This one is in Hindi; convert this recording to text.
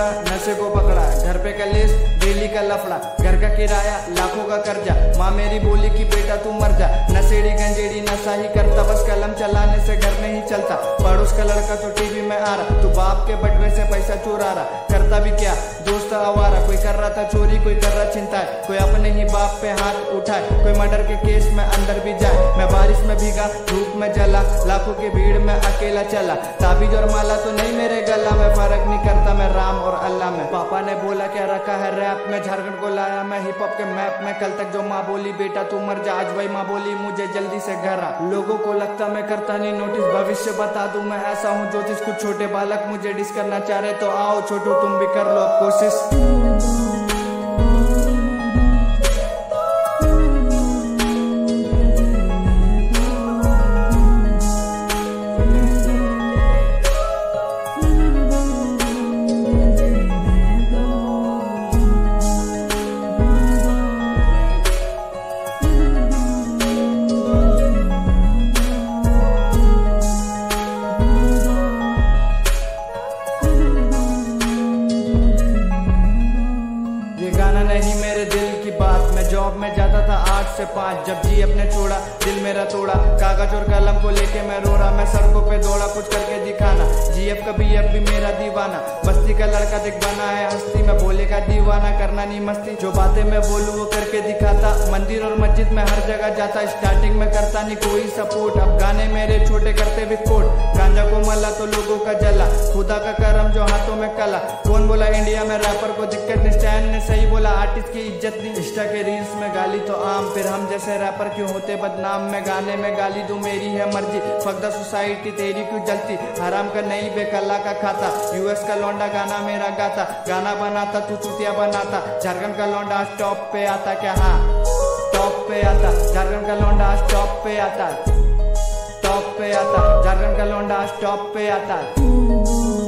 नशे को पकड़ा, घर पे कलेश डेली का लफड़ा, घर का किराया लाखों का कर्जा, माँ मेरी बोली कि बेटा तू मर जा। नशेड़ी गंजेड़ी नशा ही करता, बस कलम चलाने से घर नहीं चलता। पड़ोस का लड़का तो टीवी में आ रहा, तू बाप के बटवे से पैसा चुरा रहा, करता भी क्या दोस्त आवारा। कोई कर रहा था चोरी, कोई कर रहा चिंता, कोई अपने ही बाप पे हाथ उठाए, कोई मर्डर के केस में अंदर भी जाए। मैं बारिश में भीगा, धूप में जला, लाखों की भीड़ में अकेला चला। ताबीज और माला तो नहीं मेरे गला में, फर्क नहीं करता मैं राम और अल्लाह में। पापा ने बोला क्या रखा है रैप में, झारखंड को लाया मैं हिप हॉप के मैप में। कल तक जो माँ बोली बेटा तू मर जा, आज वही माँ बोली मुझे जल्दी से घर आ। लोगों को लगता मैं करता नहीं नोटिस, भविष्य बता दूं मैं ऐसा हूँ ज्योतिष। कुछ छोटे बालक मुझे डिस करना चाह रहे तो आओ छोटू तुम भी कर लो अब कोशिश। गाना नहीं मेरे दिल की बात, मैं जॉब में जाता था 8 से 5, जब जी अपने छोड़ा दिल मेरा तोड़ा। कागज और कलम को लेके मैं रो रहा, मैं सड़कों पे दौड़ा कुछ करके दिखाना। जीएफ का बीएफ भी मेरा दीवाना, बस्ती का लड़का दिख बना है हस्ती में, बोलेगा दीवाना करना नहीं मस्ती। जो बातें मैं बोलूँ वो करके दिखाता, मंदिर और मस्जिद में हर जगह जाता। स्टार्टिंग में करता नहीं कोई सपोर्ट, अब गाने मेरे छोटे करते विस्फोट। गांजा को मला तो लोगों का जला, खुदा का करम जो हाथों में कला। कौन बोला इंडिया में रैपर को दिक्कत नहीं, स्टैंड ने सही बोला आर्टिस्ट की इज्जत नहीं। इंस्टा के रील्स में गाली तो आम, फिर हम जैसे रैपर क्यों होते बदनाम। मैं गाने में गाली दूं मेरी है मर्जी, फक द सोसाइटी तेरी क्यों जलती। हराम का नहीं बेकल्ला का खाता, यूएस का लौंडा गाना मेरा गाता। गाना बनाता तू चुतिया बनाता, झारखंड का लौंडा आज टॉप पे आता क्या? हाँ टॉप पे आता, झारखंड का लौंडा आज टॉप पे आता। टॉप पे आता, झारखंड का लौंडा आज टॉप पे आता।